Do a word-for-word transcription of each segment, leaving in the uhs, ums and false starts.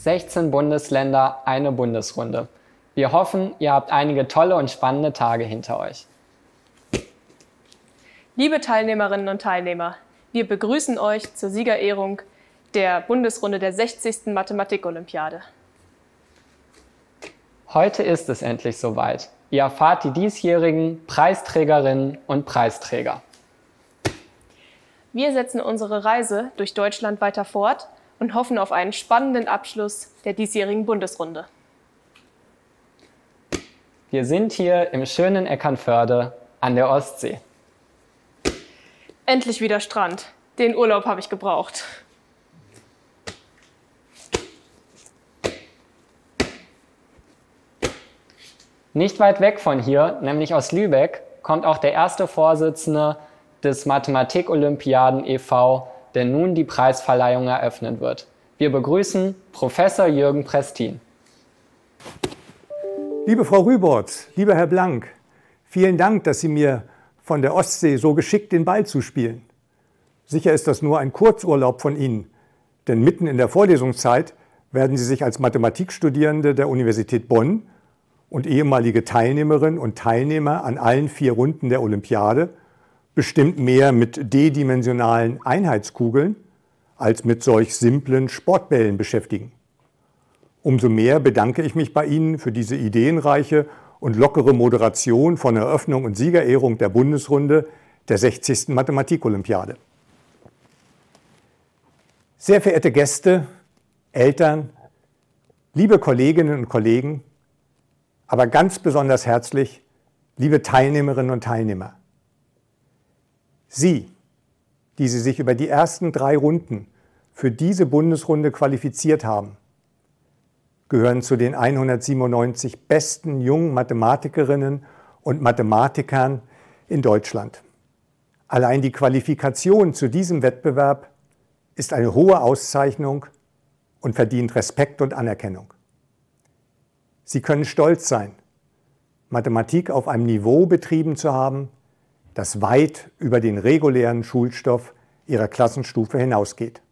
sechzehn Bundesländer, eine Bundesrunde. Wir hoffen, ihr habt einige tolle und spannende Tage hinter euch. Liebe Teilnehmerinnen und Teilnehmer, wir begrüßen euch zur Siegerehrung der Bundesrunde der sechzigsten Mathematik-Olympiade. Heute ist es endlich soweit. Ihr erfahrt die diesjährigen Preisträgerinnen und Preisträger. Wir setzen unsere Reise durch Deutschland weiter fort und hoffen auf einen spannenden Abschluss der diesjährigen Bundesrunde. Wir sind hier im schönen Eckernförde an der Ostsee. Endlich wieder Strand. Den Urlaub habe ich gebraucht. Nicht weit weg von hier, nämlich aus Lübeck, kommt auch der erste Vorsitzende des Mathematik-Olympiaden e V, der nun die Preisverleihung eröffnen wird. Wir begrüßen Professor Jürgen Prestin. Liebe Frau Rübortz, lieber Herr Blank, vielen Dank, dass Sie mir von der Ostsee so geschickt den Ball zuspielen. Sicher ist das nur ein Kurzurlaub von Ihnen, denn mitten in der Vorlesungszeit werden Sie sich als Mathematikstudierende der Universität Bonn und ehemalige Teilnehmerinnen und Teilnehmer an allen vier Runden der Olympiade bestimmt mehr mit d-dimensionalen Einheitskugeln als mit solch simplen Sportbällen beschäftigen. Umso mehr bedanke ich mich bei Ihnen für diese ideenreiche und lockere Moderation von Eröffnung und Siegerehrung der Bundesrunde der sechzigsten Mathematik-Olympiade. Sehr verehrte Gäste, Eltern, liebe Kolleginnen und Kollegen, aber ganz besonders herzlich, liebe Teilnehmerinnen und Teilnehmer. Sie, die Sie sich über die ersten drei Runden für diese Bundesrunde qualifiziert haben, gehören zu den hundertsiebenundneunzig besten jungen Mathematikerinnen und Mathematikern in Deutschland. Allein die Qualifikation zu diesem Wettbewerb ist eine hohe Auszeichnung und verdient Respekt und Anerkennung. Sie können stolz sein, Mathematik auf einem Niveau betrieben zu haben, das weit über den regulären Schulstoff Ihrer Klassenstufe hinausgeht.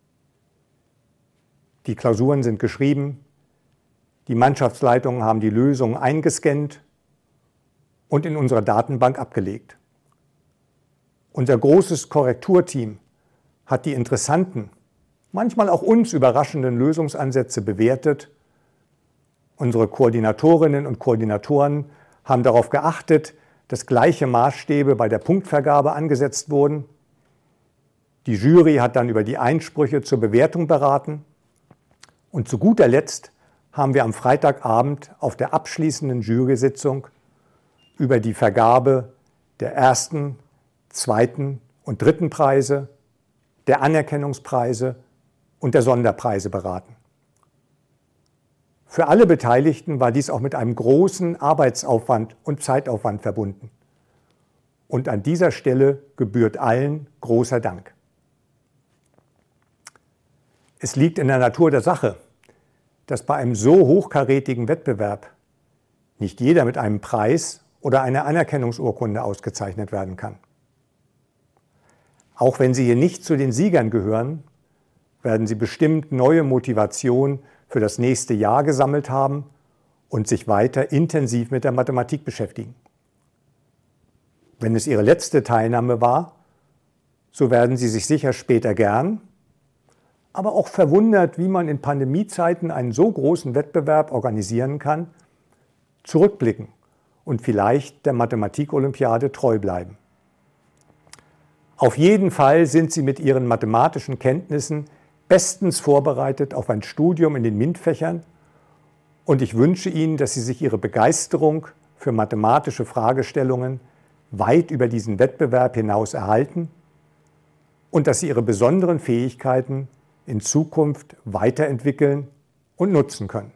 Die Klausuren sind geschrieben, die Mannschaftsleitungen haben die Lösungen eingescannt und in unserer Datenbank abgelegt. Unser großes Korrekturteam hat die interessanten, manchmal auch uns überraschenden Lösungsansätze bewertet. Unsere Koordinatorinnen und Koordinatoren haben darauf geachtet, dass gleiche Maßstäbe bei der Punktvergabe angesetzt wurden. Die Jury hat dann über die Einsprüche zur Bewertung beraten. Und zu guter Letzt haben wir am Freitagabend auf der abschließenden Jury-Sitzung über die Vergabe der ersten, zweiten und dritten Preise, der Anerkennungspreise und der Sonderpreise beraten. Für alle Beteiligten war dies auch mit einem großen Arbeitsaufwand und Zeitaufwand verbunden. Und an dieser Stelle gebührt allen großer Dank. Es liegt in der Natur der Sache, dass bei einem so hochkarätigen Wettbewerb nicht jeder mit einem Preis oder einer Anerkennungsurkunde ausgezeichnet werden kann. Auch wenn Sie hier nicht zu den Siegern gehören, werden Sie bestimmt neue Motivation für das nächste Jahr gesammelt haben und sich weiter intensiv mit der Mathematik beschäftigen. Wenn es Ihre letzte Teilnahme war, so werden Sie sich sicher später gern, aber auch verwundert, wie man in Pandemiezeiten einen so großen Wettbewerb organisieren kann, zurückblicken und vielleicht der Mathematik-Olympiade treu bleiben. Auf jeden Fall sind Sie mit Ihren mathematischen Kenntnissen bestens vorbereitet auf ein Studium in den MINT-Fächern und ich wünsche Ihnen, dass Sie sich Ihre Begeisterung für mathematische Fragestellungen weit über diesen Wettbewerb hinaus erhalten und dass Sie Ihre besonderen Fähigkeiten in Zukunft weiterentwickeln und nutzen können.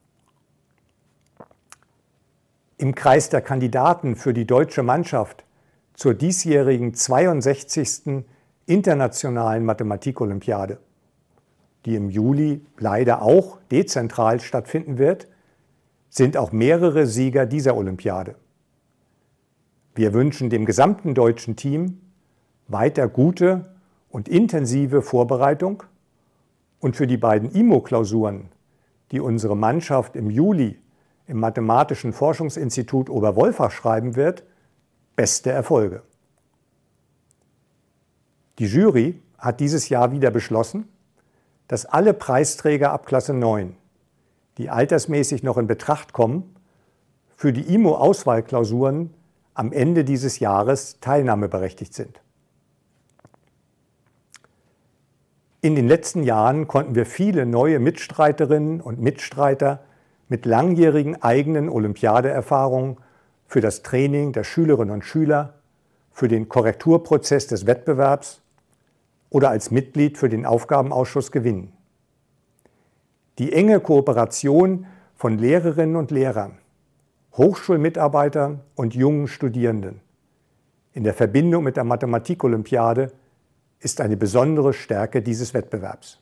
Im Kreis der Kandidaten für die deutsche Mannschaft zur diesjährigen zweiundsechzigsten Internationalen Mathematik-Olympiade, die im Juli leider auch dezentral stattfinden wird, sind auch mehrere Sieger dieser Olympiade. Wir wünschen dem gesamten deutschen Team weiter gute und intensive Vorbereitung und für die beiden I M O-Klausuren die unsere Mannschaft im Juli im Mathematischen Forschungsinstitut Oberwolfach schreiben wird, beste Erfolge. Die Jury hat dieses Jahr wieder beschlossen, dass alle Preisträger ab Klasse neun, die altersmäßig noch in Betracht kommen, für die I M O-Auswahlklausuren am Ende dieses Jahres teilnahmeberechtigt sind. In den letzten Jahren konnten wir viele neue Mitstreiterinnen und Mitstreiter mit langjährigen eigenen Olympiadeerfahrungen für das Training der Schülerinnen und Schüler, für den Korrekturprozess des Wettbewerbs oder als Mitglied für den Aufgabenausschuss gewinnen. Die enge Kooperation von Lehrerinnen und Lehrern, Hochschulmitarbeitern und jungen Studierenden in der Verbindung mit der Mathematik-Olympiade ist eine besondere Stärke dieses Wettbewerbs.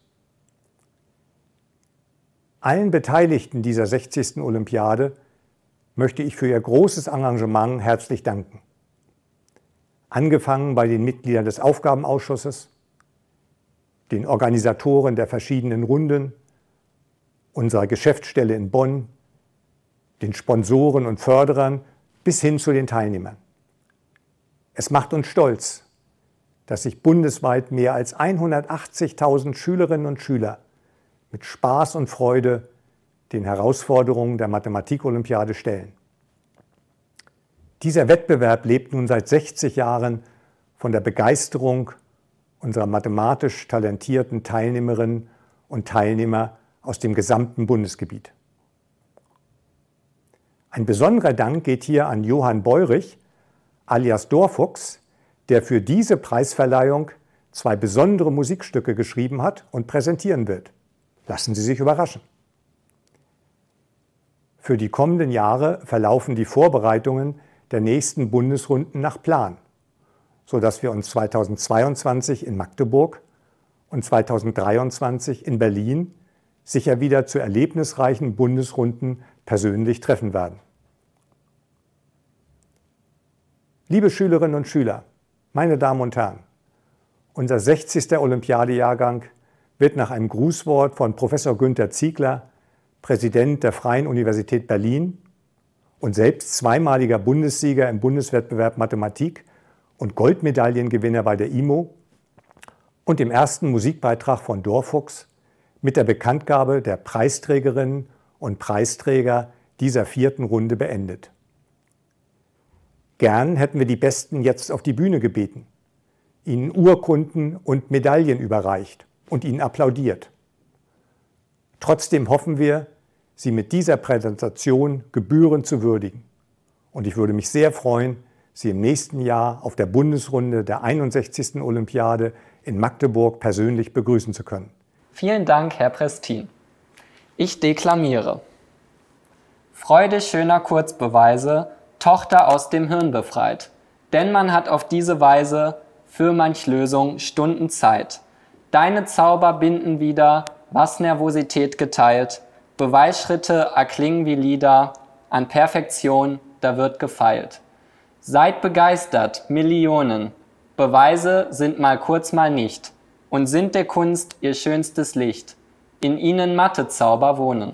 Allen Beteiligten dieser sechzigsten Olympiade möchte ich für ihr großes Engagement herzlich danken. Angefangen bei den Mitgliedern des Aufgabenausschusses, den Organisatoren der verschiedenen Runden, unserer Geschäftsstelle in Bonn, den Sponsoren und Förderern bis hin zu den Teilnehmern. Es macht uns stolz, dass sich bundesweit mehr als hundertachtzigtausend Schülerinnen und Schüler mit Spaß und Freude den Herausforderungen der Mathematik-Olympiade stellen. Dieser Wettbewerb lebt nun seit sechzig Jahren von der Begeisterung unserer mathematisch talentierten Teilnehmerinnen und Teilnehmer aus dem gesamten Bundesgebiet. Ein besonderer Dank geht hier an Johann Beurich, alias Dorfuchs, der für diese Preisverleihung zwei besondere Musikstücke geschrieben hat und präsentieren wird. Lassen Sie sich überraschen. Für die kommenden Jahre verlaufen die Vorbereitungen der nächsten Bundesrunden nach Plan, sodass wir uns zweitausendzweiundzwanzig in Magdeburg und zweitausenddreiundzwanzig in Berlin sicher wieder zu erlebnisreichen Bundesrunden persönlich treffen werden. Liebe Schülerinnen und Schüler, meine Damen und Herren, unser sechzigster Olympiadejahrgang wird nach einem Grußwort von Professor Günter Ziegler, Präsident der Freien Universität Berlin und selbst zweimaliger Bundessieger im Bundeswettbewerb Mathematik und Goldmedaillengewinner bei der I M O und dem ersten Musikbeitrag von Dorfuchs mit der Bekanntgabe der Preisträgerinnen und Preisträger dieser vierten Runde beendet. Gern hätten wir die Besten jetzt auf die Bühne gebeten, ihnen Urkunden und Medaillen überreicht und ihnen applaudiert. Trotzdem hoffen wir, sie mit dieser Präsentation gebührend zu würdigen. Und ich würde mich sehr freuen, Sie im nächsten Jahr auf der Bundesrunde der einundsechzigsten Olympiade in Magdeburg persönlich begrüßen zu können. Vielen Dank, Herr Prestin. Ich deklamiere. Freude schöner Kurzbeweise, Tochter aus dem Hirn befreit. Denn man hat auf diese Weise für manch Lösung Stunden Zeit. Deine Zauber binden wieder, was Nervosität geteilt. Beweisschritte erklingen wie Lieder, an Perfektion, da wird gefeilt. Seid begeistert, Millionen. Beweise sind mal kurz mal nicht und sind der Kunst ihr schönstes Licht. In ihnen Mathezauber wohnen.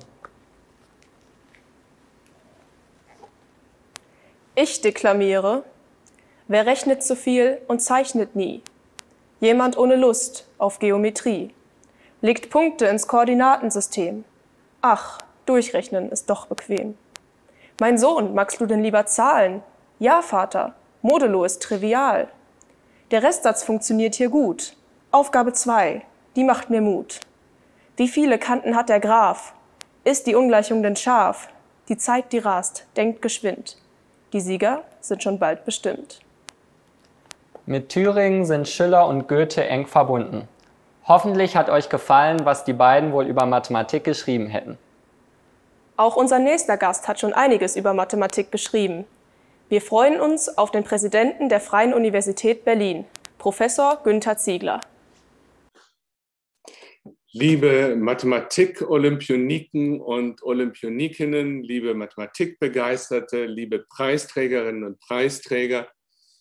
Ich deklamiere, wer rechnet zu viel und zeichnet nie? Jemand ohne Lust auf Geometrie. Legt Punkte ins Koordinatensystem. Ach, durchrechnen ist doch bequem. Mein Sohn, magst du denn lieber Zahlen? Ja, Vater, Modulo ist trivial. Der Restsatz funktioniert hier gut. Aufgabe zwei, die macht mir Mut. Wie viele Kanten hat der Graph? Ist die Ungleichung denn scharf? Die Zeit, die rast, denkt geschwind. Die Sieger sind schon bald bestimmt. Mit Thüringen sind Schiller und Goethe eng verbunden. Hoffentlich hat euch gefallen, was die beiden wohl über Mathematik geschrieben hätten. Auch unser nächster Gast hat schon einiges über Mathematik geschrieben. Wir freuen uns auf den Präsidenten der Freien Universität Berlin, Professor Günter Ziegler. Liebe Mathematik-Olympioniken und Olympionikinnen, liebe Mathematikbegeisterte, liebe Preisträgerinnen und Preisträger,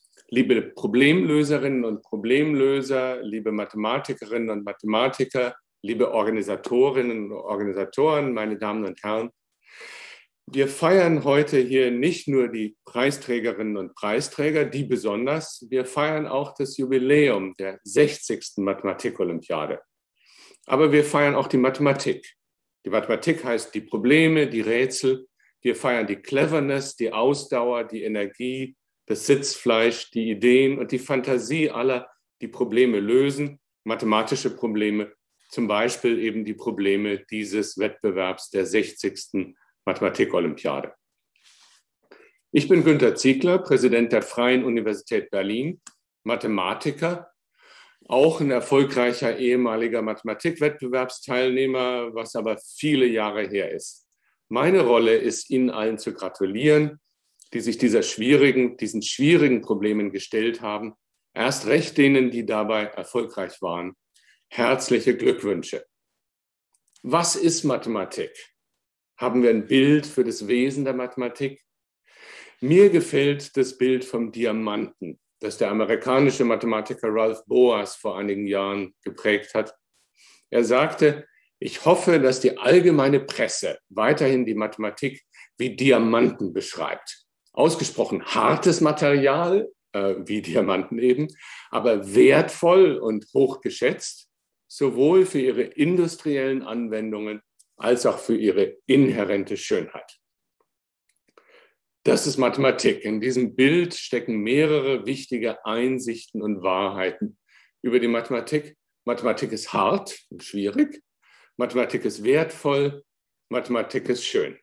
liebe Problemlöserinnen und Problemlöser, liebe Mathematikerinnen und Mathematiker, liebe Organisatorinnen und Organisatoren, meine Damen und Herren. Wir feiern heute hier nicht nur die Preisträgerinnen und Preisträger, die besonders, wir feiern auch das Jubiläum der sechzigsten Mathematik-Olympiade. Aber wir feiern auch die Mathematik. Die Mathematik heißt die Probleme, die Rätsel. Wir feiern die Cleverness, die Ausdauer, die Energie, das Sitzfleisch, die Ideen und die Fantasie aller, die Probleme lösen, mathematische Probleme, zum Beispiel eben die Probleme dieses Wettbewerbs der sechzigsten Mathematik-Olympiade. Ich bin Günter Ziegler, Präsident der Freien Universität Berlin, Mathematiker, auch ein erfolgreicher ehemaliger Mathematikwettbewerbsteilnehmer, was aber viele Jahre her ist. Meine Rolle ist, Ihnen allen zu gratulieren, die sich dieser schwierigen, diesen schwierigen Problemen gestellt haben. Erst recht denen, die dabei erfolgreich waren. Herzliche Glückwünsche. Was ist Mathematik? Haben wir ein Bild für das Wesen der Mathematik? Mir gefällt das Bild vom Diamanten, das der amerikanische Mathematiker Ralph Boas vor einigen Jahren geprägt hat. Er sagte, ich hoffe, dass die allgemeine Presse weiterhin die Mathematik wie Diamanten beschreibt. Ausgesprochen hartes Material, äh, wie Diamanten eben, aber wertvoll und hochgeschätzt, sowohl für ihre industriellen Anwendungen als auch für ihre inhärente Schönheit. Das ist Mathematik. In diesem Bild stecken mehrere wichtige Einsichten und Wahrheiten über die Mathematik. Mathematik ist hart und schwierig. Mathematik ist wertvoll. Mathematik ist schön.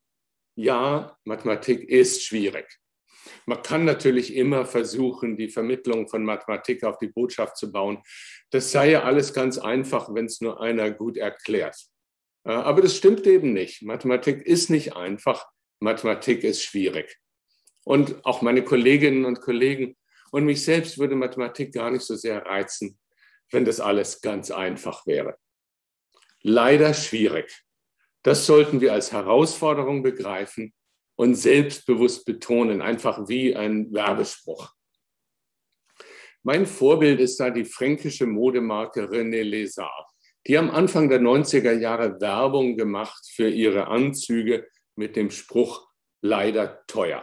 Ja, Mathematik ist schwierig. Man kann natürlich immer versuchen, die Vermittlung von Mathematik auf die Botschaft zu bauen. Das sei ja alles ganz einfach, wenn es nur einer gut erklärt. Aber das stimmt eben nicht. Mathematik ist nicht einfach. Mathematik ist schwierig. Und auch meine Kolleginnen und Kollegen und mich selbst würde Mathematik gar nicht so sehr reizen, wenn das alles ganz einfach wäre. Leider schwierig. Das sollten wir als Herausforderung begreifen und selbstbewusst betonen, einfach wie ein Werbespruch. Mein Vorbild ist da die fränkische Modemarke René Lézard. Die am Anfang der neunziger Jahre Werbung gemacht für ihre Anzüge mit dem Spruch, leider teuer.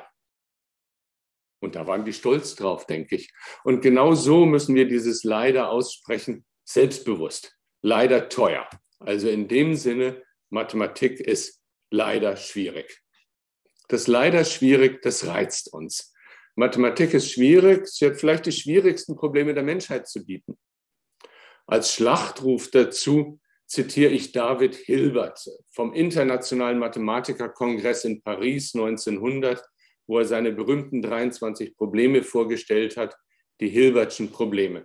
Und da waren die stolz drauf, denke ich. Und genau so müssen wir dieses leider aussprechen, selbstbewusst, leider teuer. Also in dem Sinne, Mathematik ist leider schwierig. Das leider schwierig, das reizt uns. Mathematik ist schwierig, sie hat vielleicht die schwierigsten Probleme der Menschheit zu bieten. Als Schlachtruf dazu zitiere ich David Hilbert vom Internationalen Mathematikerkongress in Paris neunzehnhundert, wo er seine berühmten dreiundzwanzig Probleme vorgestellt hat, die Hilbertschen Probleme.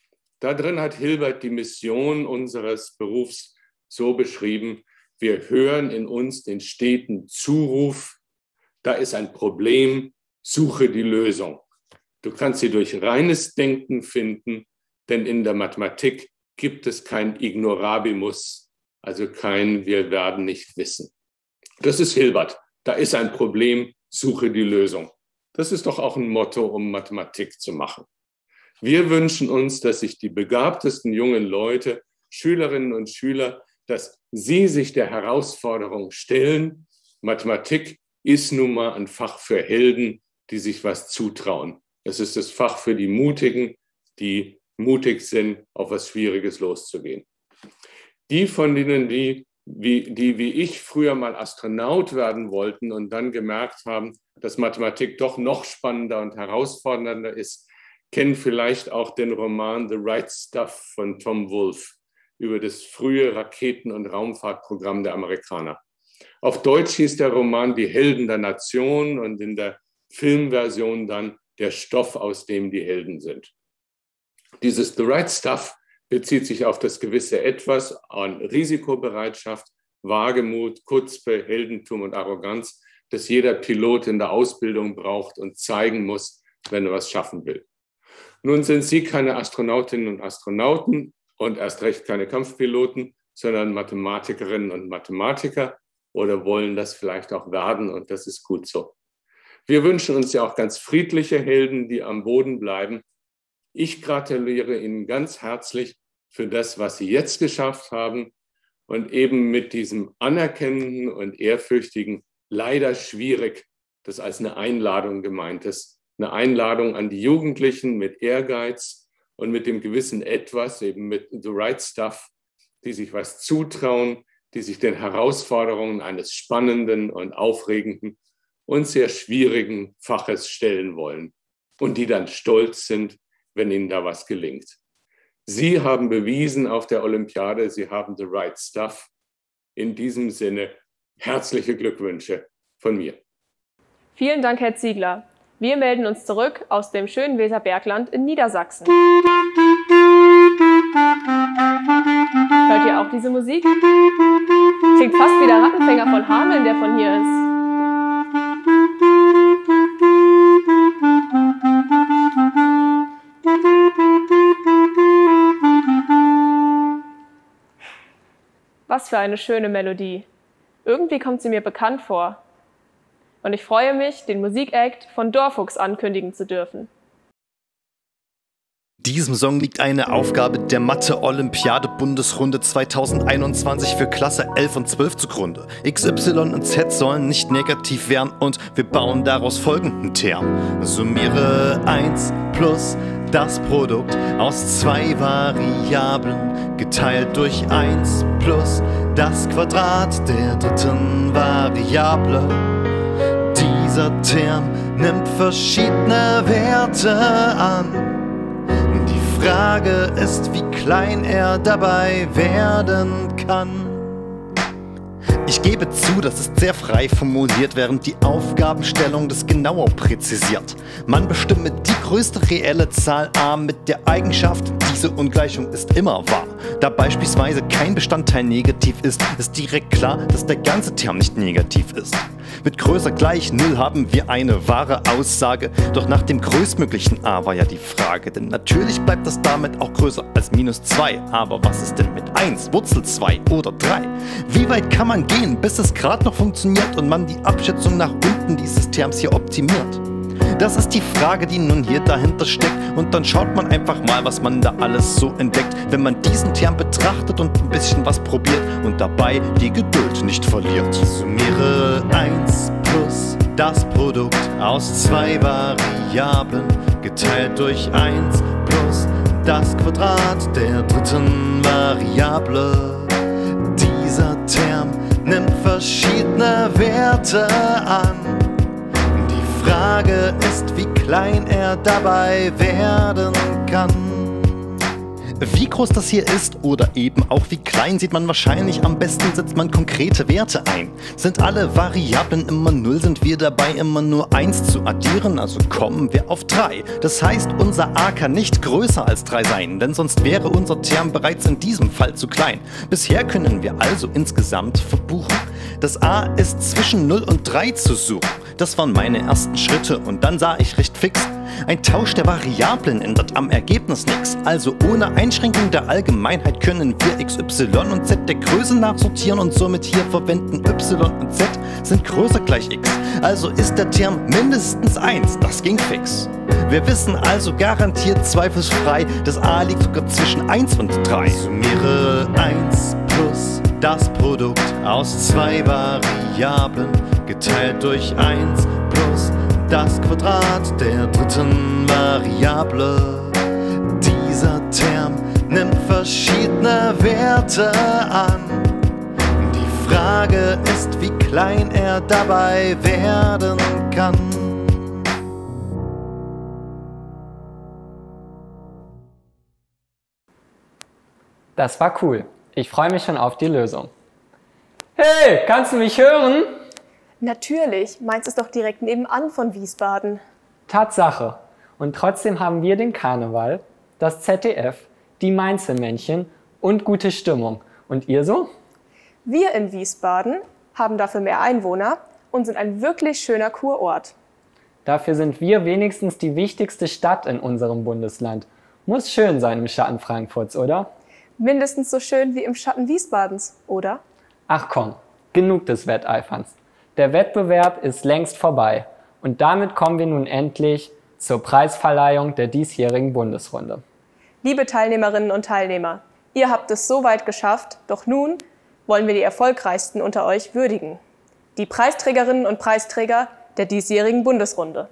Da drin hat Hilbert die Mission unseres Berufs so beschrieben, wir hören in uns den steten Zuruf, da ist ein Problem, suche die Lösung. Du kannst sie durch reines Denken finden, denn in der Mathematik gibt es kein Ignorabimus, also kein Wir werden nicht wissen. Das ist Hilbert. Da ist ein Problem, suche die Lösung. Das ist doch auch ein Motto, um Mathematik zu machen. Wir wünschen uns, dass sich die begabtesten jungen Leute, Schülerinnen und Schüler, dass sie sich der Herausforderung stellen. Mathematik ist nun mal ein Fach für Helden, die sich was zutrauen. Es ist das Fach für die Mutigen, die mutig sind, auf was Schwieriges loszugehen. Die von denen, die wie, die wie ich früher mal Astronaut werden wollten und dann gemerkt haben, dass Mathematik doch noch spannender und herausfordernder ist, kennen vielleicht auch den Roman The Right Stuff von Tom Wolfe über das frühe Raketen- und Raumfahrtprogramm der Amerikaner. Auf Deutsch hieß der Roman Die Helden der Nation und in der Filmversion dann Der Stoff, aus dem die Helden sind. Dieses The Right Stuff bezieht sich auf das gewisse Etwas an Risikobereitschaft, Wagemut, Chutzpe, Heldentum und Arroganz, das jeder Pilot in der Ausbildung braucht und zeigen muss, wenn er was schaffen will. Nun sind Sie keine Astronautinnen und Astronauten und erst recht keine Kampfpiloten, sondern Mathematikerinnen und Mathematiker oder wollen das vielleicht auch werden und das ist gut so. Wir wünschen uns ja auch ganz friedliche Helden, die am Boden bleiben. Ich gratuliere Ihnen ganz herzlich für das, was sie jetzt geschafft haben und eben mit diesem anerkennenden und ehrfürchtigen, leider schwierig, das als eine Einladung gemeint ist. Eine Einladung an die Jugendlichen mit Ehrgeiz und mit dem gewissen Etwas, eben mit the right stuff, die sich was zutrauen, die sich den Herausforderungen eines spannenden und aufregenden und sehr schwierigen Faches stellen wollen und die dann stolz sind, wenn ihnen da was gelingt. Sie haben bewiesen auf der Olympiade, Sie haben the right stuff. In diesem Sinne herzliche Glückwünsche von mir. Vielen Dank, Herr Ziegler. Wir melden uns zurück aus dem schönen Weserbergland in Niedersachsen. Hört ihr auch diese Musik? Klingt fast wie der Rattenfänger von Hameln, der von hier ist. Was für eine schöne Melodie. Irgendwie kommt sie mir bekannt vor. Und ich freue mich, den Musikakt von Dorfuchs ankündigen zu dürfen. Diesem Song liegt eine Aufgabe der Mathe-Olympiade-Bundesrunde zweitausendeinundzwanzig für Klasse elf und zwölf zugrunde. X, Y und Z sollen nicht negativ werden und wir bauen daraus folgenden Term. Summiere eins plus das Produkt aus zwei Variablen geteilt durch eins plus das Quadrat der dritten Variable. Dieser Term nimmt verschiedene Werte an. Die Frage ist, wie klein er dabei werden kann. Ich gebe zu, das ist sehr frei formuliert, während die Aufgabenstellung das genauer präzisiert. Man bestimme die größte reelle Zahl a mit der Eigenschaft, diese Ungleichung ist immer wahr. Da beispielsweise kein Bestandteil negativ ist, ist direkt klar, dass der ganze Term nicht negativ ist. Mit größer gleich null haben wir eine wahre Aussage, doch nach dem größtmöglichen a war ja die Frage, denn natürlich bleibt das damit auch größer als minus zwei. Aber was ist denn mit eins, Wurzel zwei oder drei? Wie weit kann man gehen, bis es gerade noch funktioniert und man die Abschätzung nach unten dieses Terms hier optimiert? Das ist die Frage, die nun hier dahinter steckt, und dann schaut man einfach mal, was man da alles so entdeckt, wenn man diesen Term betrachtet und ein bisschen was probiert und dabei die Geduld nicht verliert. Summiere eins plus das Produkt aus zwei Variablen geteilt durch eins plus das Quadrat der dritten Variable. Dieser Term nimmt verschiedene Werte an. Die Frage ist, wie klein er dabei werden kann. Wie groß das hier ist oder eben auch wie klein, sieht man wahrscheinlich am besten, setzt man konkrete Werte ein. Sind alle Variablen immer null, sind wir dabei immer nur eins zu addieren, also kommen wir auf drei. Das heißt, unser a kann nicht größer als drei sein, denn sonst wäre unser Term bereits in diesem Fall zu klein. Bisher können wir also insgesamt verbuchen. Das a ist zwischen null und drei zu suchen. Das waren meine ersten Schritte und dann sah ich recht fix, ein Tausch der Variablen ändert am Ergebnis nichts. Also ohne Einschränkung der Allgemeinheit können wir x, y und z der Größe nachsortieren und somit hier verwenden y und z sind größer gleich x. Also ist der Term mindestens eins, das ging fix. Wir wissen also garantiert zweifelsfrei, das a liegt sogar zwischen eins und drei. Summiere eins plus das Produkt aus zwei Variablen geteilt durch eins plus das Quadrat der dritten Variable. Dieser Term nimmt verschiedene Werte an. Die Frage ist, wie klein er dabei werden kann. Das war cool. Ich freue mich schon auf die Lösung. Hey, kannst du mich hören? Natürlich, Mainz ist doch direkt nebenan von Wiesbaden. Tatsache. Und trotzdem haben wir den Karneval, das Z D F, die Mainzelmännchen und gute Stimmung. Und ihr so? Wir in Wiesbaden haben dafür mehr Einwohner und sind ein wirklich schöner Kurort. Dafür sind wir wenigstens die wichtigste Stadt in unserem Bundesland. Muss schön sein im Schatten Frankfurts, oder? Mindestens so schön wie im Schatten Wiesbadens, oder? Ach komm, genug des Wetteiferns. Der Wettbewerb ist längst vorbei und damit kommen wir nun endlich zur Preisverleihung der diesjährigen Bundesrunde. Liebe Teilnehmerinnen und Teilnehmer, Ihr habt es so weit geschafft, doch nun wollen wir die Erfolgreichsten unter euch würdigen. Die Preisträgerinnen und Preisträger der diesjährigen Bundesrunde.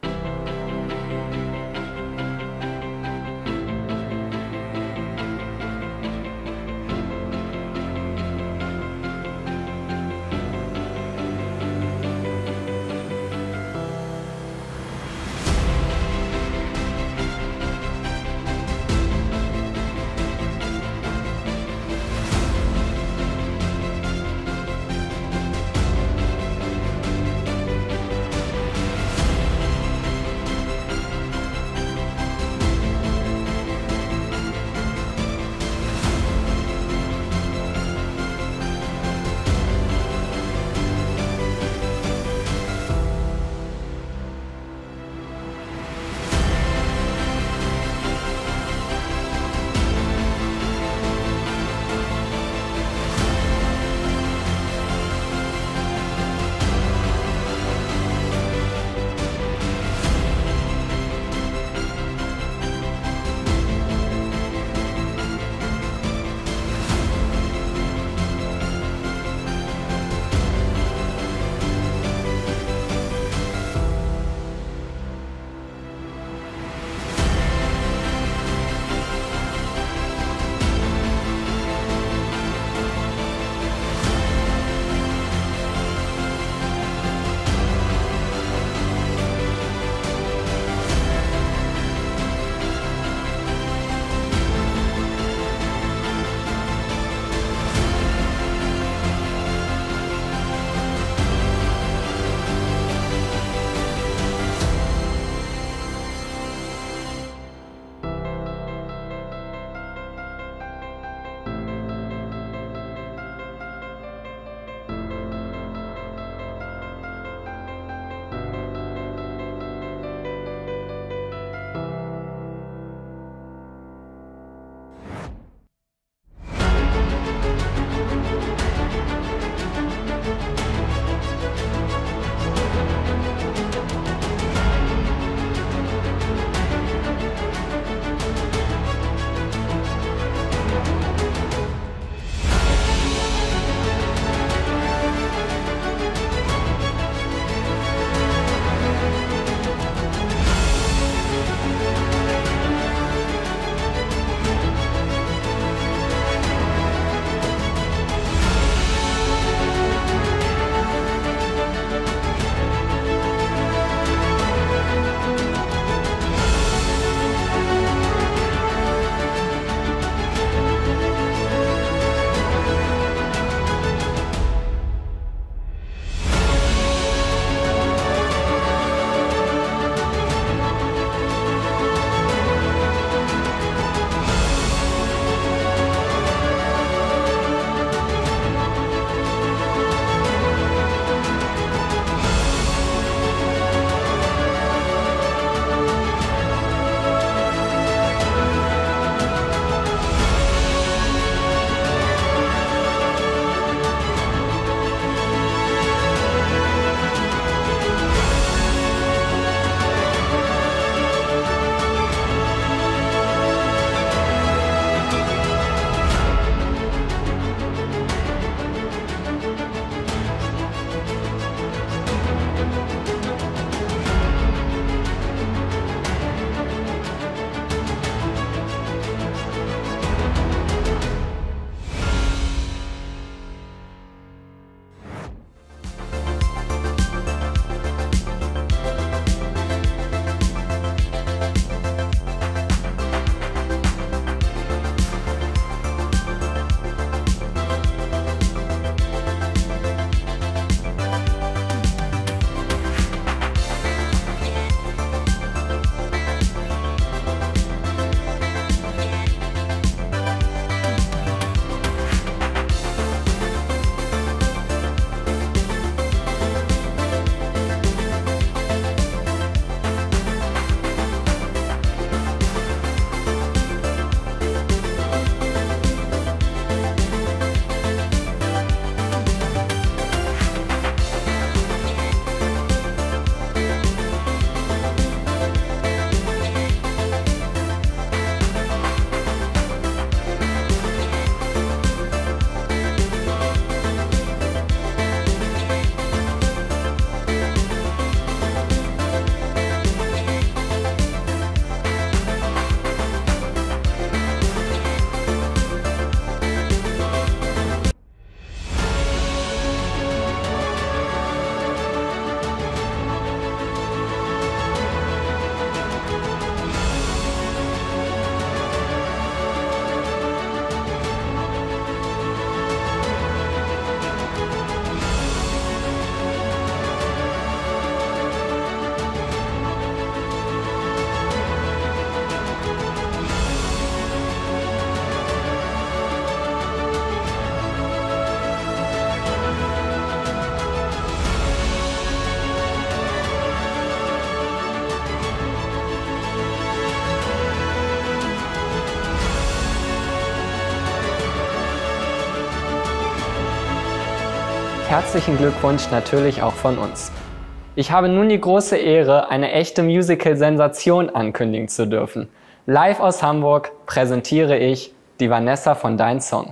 herzlichen Glückwunsch natürlich auch von uns. Ich habe nun die große Ehre, eine echte Musical-Sensation ankündigen zu dürfen. Live aus Hamburg präsentiere ich die Vanessa von Dein Song.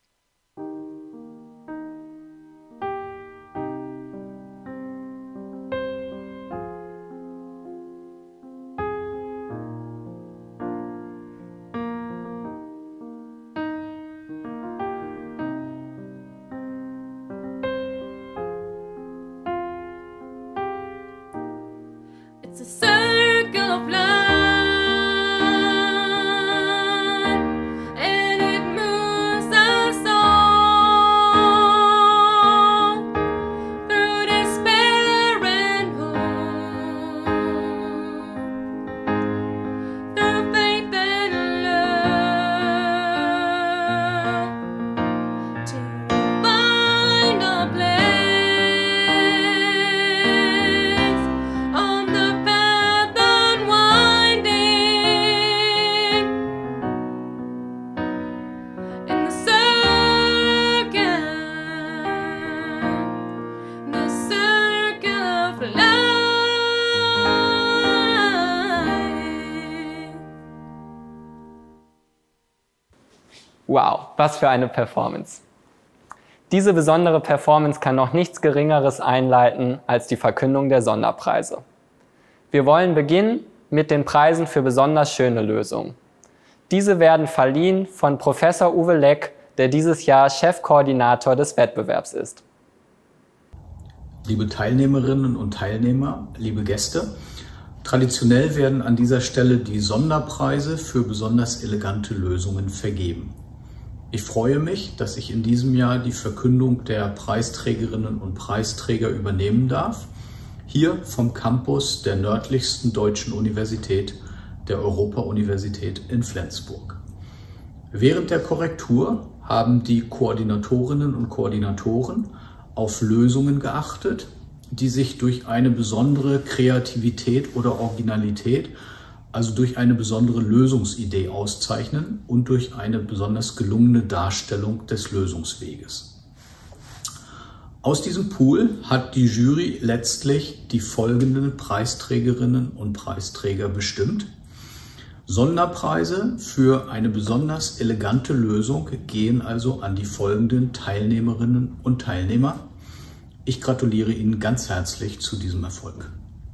It's a circle of life, and it moves us all through despair and hope, through faith and love, to find a place on the path unwinding, in the circle, the circle of life. Wow, was für eine Performance. Diese besondere Performance kann noch nichts Geringeres einleiten als die Verkündung der Sonderpreise. Wir wollen beginnen mit den Preisen für besonders schöne Lösungen. Diese werden verliehen von Professor Uwe Leck, der dieses Jahr Chefkoordinator des Wettbewerbs ist. Liebe Teilnehmerinnen und Teilnehmer, liebe Gäste, traditionell werden an dieser Stelle die Sonderpreise für besonders elegante Lösungen vergeben. Ich freue mich, dass ich in diesem Jahr die Verkündung der Preisträgerinnen und Preisträger übernehmen darf, hier vom Campus der nördlichsten deutschen Universität, der Europa-Universität in Flensburg. Während der Korrektur haben die Koordinatorinnen und Koordinatoren auf Lösungen geachtet, die sich durch eine besondere Kreativität oder Originalität, also durch eine besondere Lösungsidee auszeichnen und durch eine besonders gelungene Darstellung des Lösungsweges. Aus diesem Pool hat die Jury letztlich die folgenden Preisträgerinnen und Preisträger bestimmt. Sonderpreise für eine besonders elegante Lösung gehen also an die folgenden Teilnehmerinnen und Teilnehmer. Ich gratuliere Ihnen ganz herzlich zu diesem Erfolg.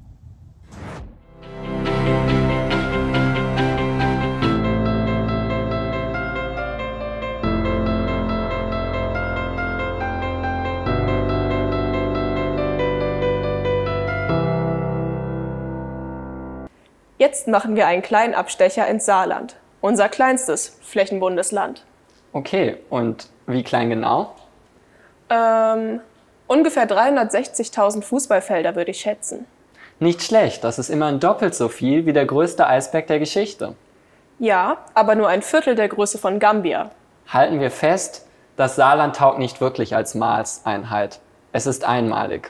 Jetzt machen wir einen kleinen Abstecher ins Saarland, unser kleinstes Flächenbundesland. Okay, und wie klein genau? Ähm, ungefähr dreihundertsechzigtausend Fußballfelder würde ich schätzen. Nicht schlecht, das ist immerhin doppelt so viel wie der größte Eisberg der Geschichte. Ja, aber nur ein Viertel der Größe von Gambia. Halten wir fest, das Saarland taugt nicht wirklich als Maßeinheit. Es ist einmalig.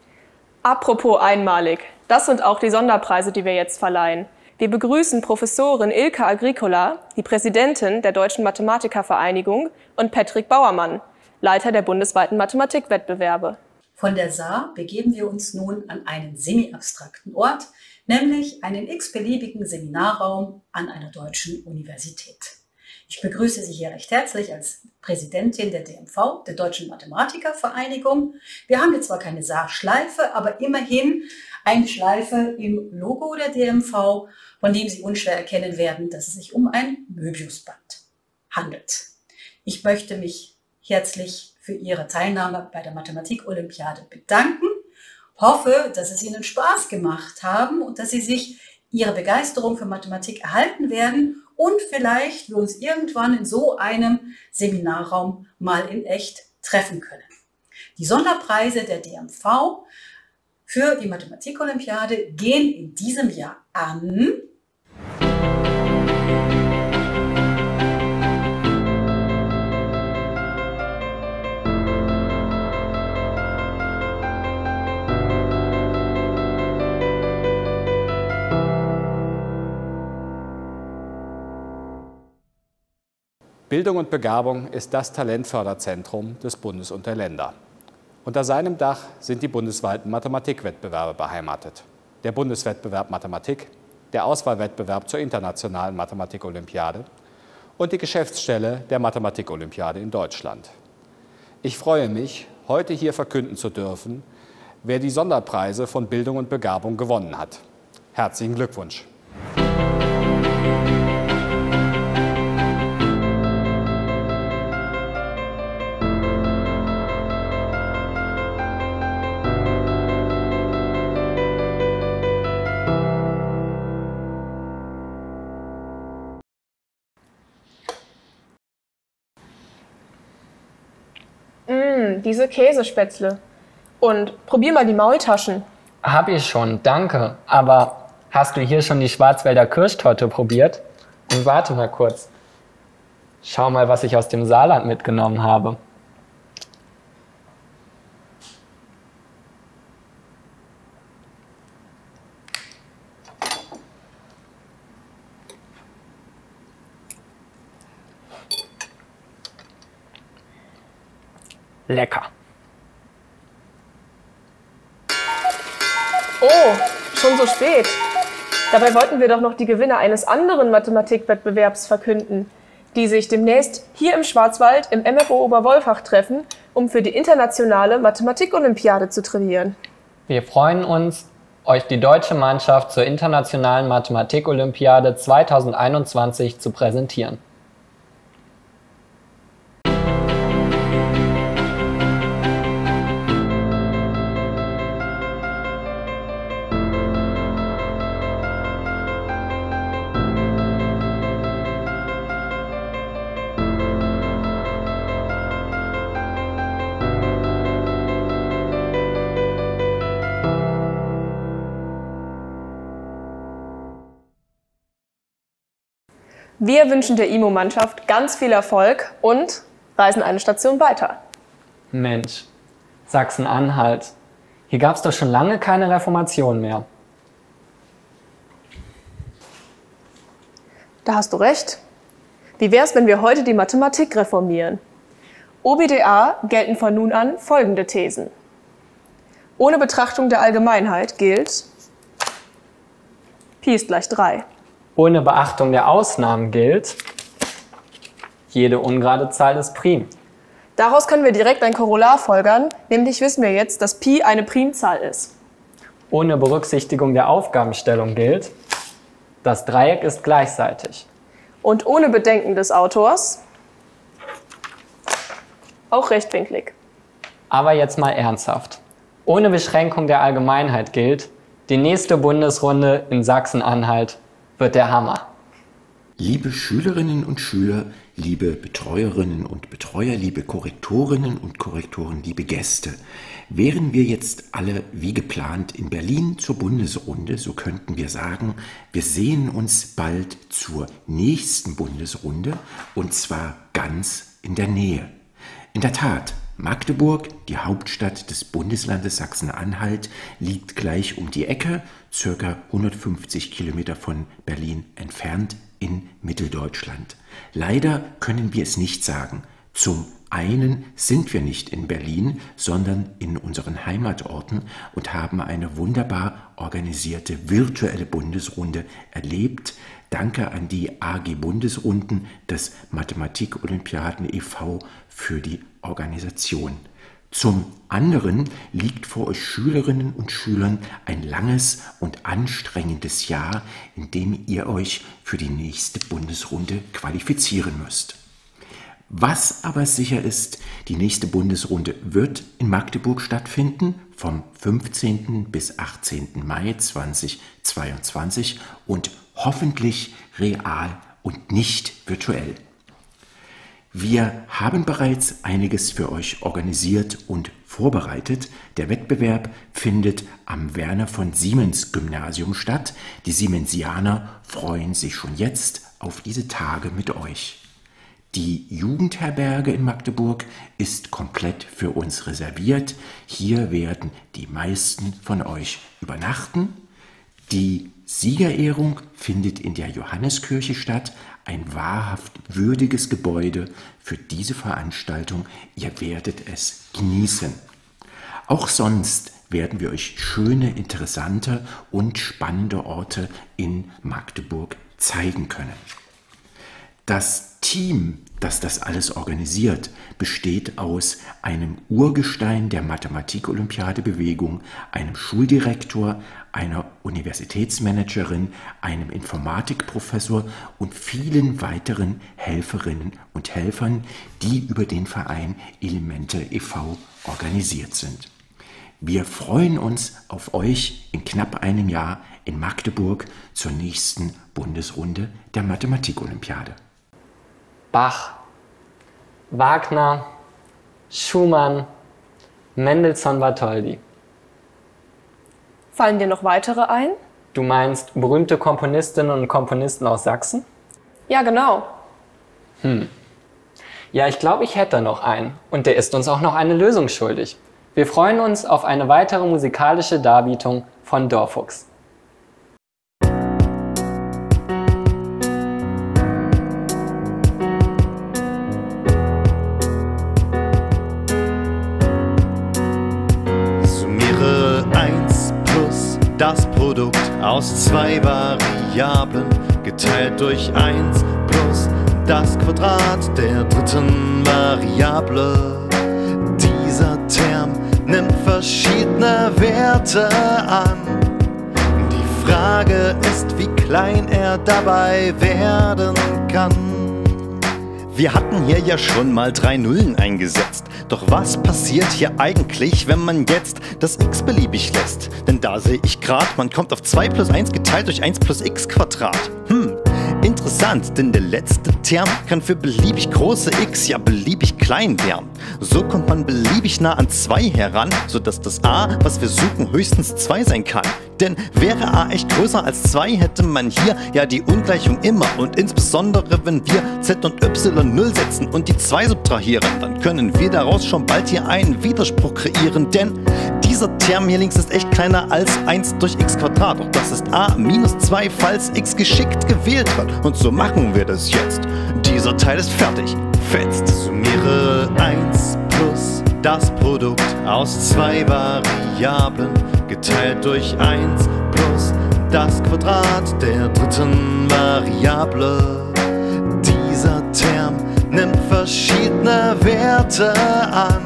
Apropos einmalig, das sind auch die Sonderpreise, die wir jetzt verleihen. Wir begrüßen Professorin Ilka Agricola, die Präsidentin der Deutschen Mathematikervereinigung, und Patrick Bauermann, Leiter der bundesweiten Mathematikwettbewerbe. Von der Saar begeben wir uns nun an einen semi-abstrakten Ort, nämlich einen x-beliebigen Seminarraum an einer deutschen Universität. Ich begrüße Sie hier recht herzlich als Präsidentin der D M V, der Deutschen Mathematikervereinigung. Wir haben jetzt zwar keine Saarschleife, aber immerhin eine Schleife im Logo der D M V, von dem Sie unschwer erkennen werden, dass es sich um ein Möbiusband handelt. Ich möchte mich herzlich für Ihre Teilnahme bei der Mathematik-Olympiade bedanken. Hoffe, dass es Ihnen Spaß gemacht haben und dass Sie sich Ihre Begeisterung für Mathematik erhalten werden und vielleicht wir uns irgendwann in so einem Seminarraum mal in echt treffen können. Die Sonderpreise der D M V für die Mathematik-Olympiade gehen in diesem Jahr an Bildung und Begabung ist das Talentförderzentrum des Bundes und der Länder. Unter seinem Dach sind die bundesweiten Mathematikwettbewerbe beheimatet. Der Bundeswettbewerb Mathematik, der Auswahlwettbewerb zur internationalen Mathematik-Olympiade und die Geschäftsstelle der Mathematik-Olympiade in Deutschland. Ich freue mich, heute hier verkünden zu dürfen, wer die Sonderpreise von Bildung und Begabung gewonnen hat. Herzlichen Glückwunsch! Mmh, diese Käsespätzle. Und probier mal die Maultaschen. Hab ich schon, danke. Aber hast du hier schon die Schwarzwälder Kirschtorte probiert? Und warte mal kurz. Schau mal, was ich aus dem Saarland mitgenommen habe. Lecker. Oh, schon so spät. Dabei wollten wir doch noch die Gewinner eines anderen Mathematikwettbewerbs verkünden, die sich demnächst hier im Schwarzwald im M F O Oberwolfach treffen, um für die internationale Mathematik-Olympiade zu trainieren. Wir freuen uns, euch die deutsche Mannschaft zur internationalen Mathematik-Olympiade zweitausendeinundzwanzig zu präsentieren. Wir wünschen der I M O-Mannschaft ganz viel Erfolg und reisen eine Station weiter. Mensch, Sachsen-Anhalt. Hier gab es doch schon lange keine Reformation mehr. Da hast du recht. Wie wär's, wenn wir heute die Mathematik reformieren? O B D A gelten von nun an folgende Thesen. Ohne Betrachtung der Allgemeinheit gilt Pi ist gleich drei. Ohne Beachtung der Ausnahmen gilt, jede ungerade Zahl ist prim. Daraus können wir direkt ein Korollar folgern, nämlich wissen wir jetzt, dass Pi eine Primzahl ist. Ohne Berücksichtigung der Aufgabenstellung gilt, das Dreieck ist gleichseitig. Und ohne Bedenken des Autors auch rechtwinklig. Aber jetzt mal ernsthaft. Ohne Beschränkung der Allgemeinheit gilt, die nächste Bundesrunde in Sachsen-Anhalt wird der Hammer. Liebe Schülerinnen und Schüler, liebe Betreuerinnen und Betreuer, liebe Korrektorinnen und Korrektoren, liebe Gäste, wären wir jetzt alle wie geplant in Berlin zur Bundesrunde, so könnten wir sagen, wir sehen uns bald zur nächsten Bundesrunde und zwar ganz in der Nähe. In der Tat, Magdeburg, die Hauptstadt des Bundeslandes Sachsen-Anhalt, liegt gleich um die Ecke, circa hundertfünfzig Kilometer von Berlin entfernt in Mitteldeutschland. Leider können wir es nicht sagen. Zum einen sind wir nicht in Berlin, sondern in unseren Heimatorten und haben eine wunderbar organisierte virtuelle Bundesrunde erlebt. Danke an die A G Bundesrunden des Mathematik-Olympiaden e V für die Organisation. Zum anderen liegt vor euch Schülerinnen und Schülern ein langes und anstrengendes Jahr, in dem ihr euch für die nächste Bundesrunde qualifizieren müsst. Was aber sicher ist, die nächste Bundesrunde wird in Magdeburg stattfinden, vom fünfzehnten bis achtzehnten Mai zweitausendzweiundzwanzig und hoffentlich real und nicht virtuell. Wir haben bereits einiges für euch organisiert und vorbereitet. Der Wettbewerb findet am Werner von Siemens Gymnasium statt. Die Siemensianer freuen sich schon jetzt auf diese Tage mit euch. Die Jugendherberge in Magdeburg ist komplett für uns reserviert. Hier werden die meisten von euch übernachten. Die Siegerehrung findet in der Johanneskirche statt. Ein wahrhaft würdiges Gebäude für diese Veranstaltung. Ihr werdet es genießen. Auch sonst werden wir euch schöne, interessante und spannende Orte in Magdeburg zeigen können. Das Team, das das alles organisiert, besteht aus einem Urgestein der Mathematik-Olympiade-Bewegung, einem Schuldirektor, einer Universitätsmanagerin, einem Informatikprofessor und vielen weiteren Helferinnen und Helfern, die über den Verein Elemente e V organisiert sind. Wir freuen uns auf euch in knapp einem Jahr in Magdeburg zur nächsten Bundesrunde der Mathematik-Olympiade. Bach, Wagner, Schumann, Mendelssohn-Bartholdy. Fallen dir noch weitere ein? Du meinst berühmte Komponistinnen und Komponisten aus Sachsen? Ja, genau. Hm. Ja, ich glaube, ich hätte noch einen. Und der ist uns auch noch eine Lösung schuldig. Wir freuen uns auf eine weitere musikalische Darbietung von Dorfuchs. Summiere eins plus das Produkt aus zwei Variablen geteilt durch eins plus das Quadrat der dritten Variable. Dieser Term nimmt verschiedene Werte an. Die Frage ist, wie klein er dabei werden kann. Wir hatten hier ja schon mal drei Nullen eingesetzt. Doch was passiert hier eigentlich, wenn man jetzt das x beliebig lässt? Denn da sehe ich grad, man kommt auf zwei plus eins geteilt durch eins plus x Quadrat. Hm, interessant, denn der letzte Term kann für beliebig große x ja beliebig klein werden. So kommt man beliebig nah an zwei heran, sodass das a, was wir suchen, höchstens zwei sein kann. Denn wäre a echt größer als zwei, hätte man hier ja die Ungleichung immer. Und insbesondere, wenn wir z und y null setzen und die zwei subtrahieren, dann können wir daraus schon bald hier einen Widerspruch kreieren. Denn dieser Term hier links ist echt kleiner als eins durch x Quadrat. Doch das ist a minus zwei, falls x geschickt gewählt wird. Und so machen wir das jetzt. Dieser Teil ist fertig. Fetzt. Summiere eins plus das Produkt aus zwei Variablen geteilt durch eins plus das Quadrat der dritten Variable. Dieser Term nimmt verschiedene Werte an.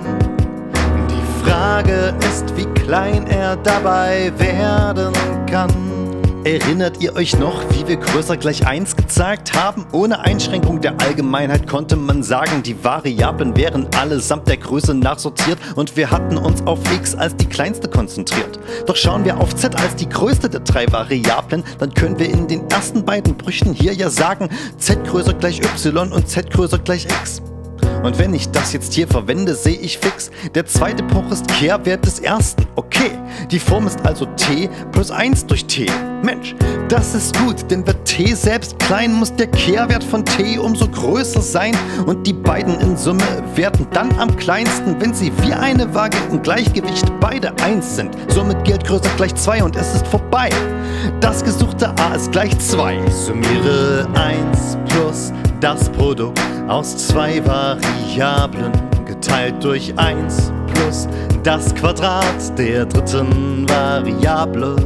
Die Frage ist, wie klein er dabei werden kann. Erinnert ihr euch noch, wie wir größer gleich eins gezeigt haben? Ohne Einschränkung der Allgemeinheit konnte man sagen, die Variablen wären allesamt der Größe nach sortiert und wir hatten uns auf x als die kleinste konzentriert. Doch schauen wir auf z als die größte der drei Variablen, dann können wir in den ersten beiden Brüchen hier ja sagen, z größer gleich y und z größer gleich x. Und wenn ich das jetzt hier verwende, sehe ich fix, der zweite Bruch ist Kehrwert des ersten. Okay, die Form ist also t plus eins durch t. Mensch, das ist gut, denn wird t selbst klein, muss der Kehrwert von t umso größer sein. Und die beiden in Summe werden dann am kleinsten, wenn sie wie eine Waage im Gleichgewicht beide eins sind. Somit gilt größer gleich zwei und es ist vorbei. Das gesuchte a ist gleich zwei. Summiere eins plus das Produkt aus zwei Variablen geteilt durch eins plus das Quadrat der dritten Variable.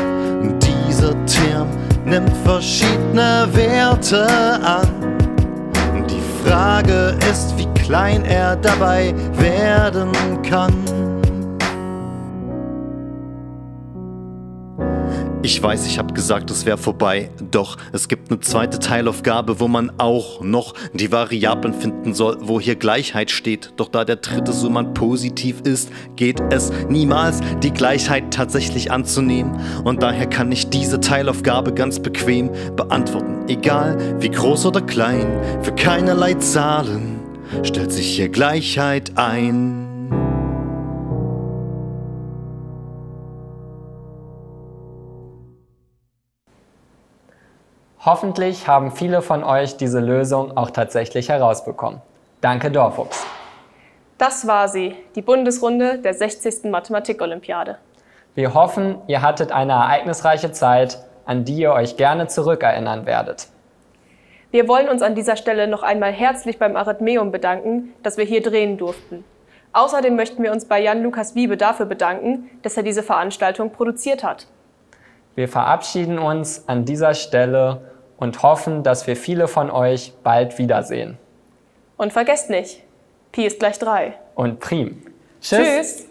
Dieser Term nimmt verschiedene Werte an. Die Frage ist, wie klein er dabei werden kann. Ich weiß, ich habe gesagt, es wäre vorbei, doch es gibt eine zweite Teilaufgabe, wo man auch noch die Variablen finden soll, wo hier Gleichheit steht. Doch da der dritte Summand positiv ist, geht es niemals, die Gleichheit tatsächlich anzunehmen. Und daher kann ich diese Teilaufgabe ganz bequem beantworten. Egal wie groß oder klein, für keinerlei Zahlen stellt sich hier Gleichheit ein. Hoffentlich haben viele von euch diese Lösung auch tatsächlich herausbekommen. Danke, Dorfuchs. Das war sie, die Bundesrunde der sechzigsten Mathematik-Olympiade. Wir hoffen, ihr hattet eine ereignisreiche Zeit, an die ihr euch gerne zurückerinnern werdet. Wir wollen uns an dieser Stelle noch einmal herzlich beim Arithmeum bedanken, dass wir hier drehen durften. Außerdem möchten wir uns bei Jan-Lukas Wiebe dafür bedanken, dass er diese Veranstaltung produziert hat. Wir verabschieden uns an dieser Stelle und hoffen, dass wir viele von euch bald wiedersehen. Und vergesst nicht, Pi ist gleich drei. Und Prim. Tschüss. Tschüss.